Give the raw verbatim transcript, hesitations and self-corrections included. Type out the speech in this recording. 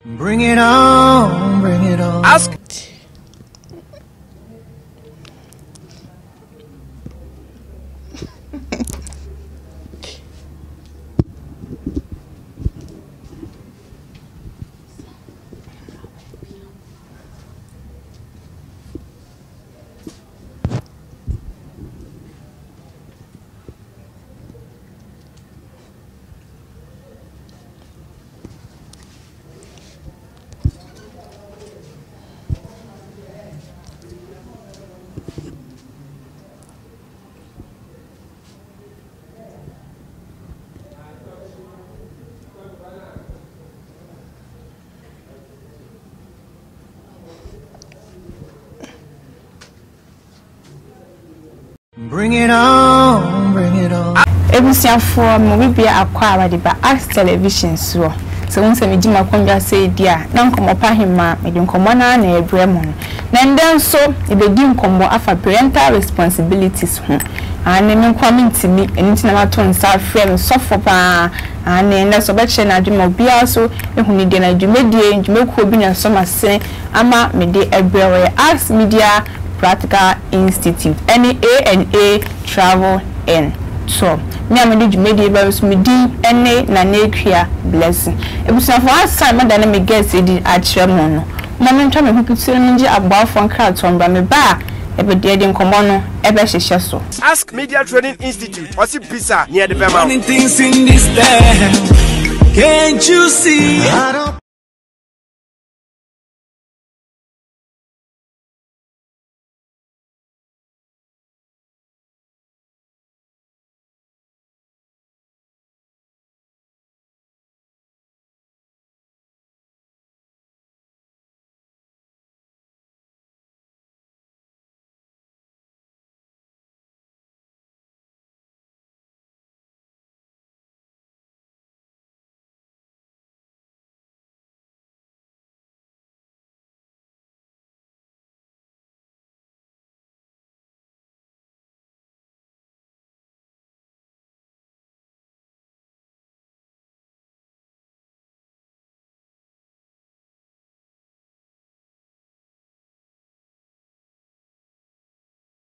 Bring it on, bring it on. Ask. Bring it on, bring it on. Ebusia for mo bibia akwa awade ba Ask Television so. So won se me gima kwanga say dia na nkomo pa hima me di nkomo na na ebre mo. Na ndem so e be di nkomo afa parental responsibilities ho. Ane me nkwami ntimi enti na mato nsa frame sofo pa ane na so be che na dwuma obia so ehuni de na dwumedie dwumekuo bi na so mase ama me de ebre we Ask Media Practical Institute N A N A Travel N. So me am the media ba so me din ene na na ekua blessing ebusa for asa me da na me guess e di a kire mo no mo me ntwa me hu pitire me ngi agbafo nkra tomba me ba e be de nkomo no e be hyehye so. Ask Media Training Institute osi bisa near the Bema. Things in this town, can't you see?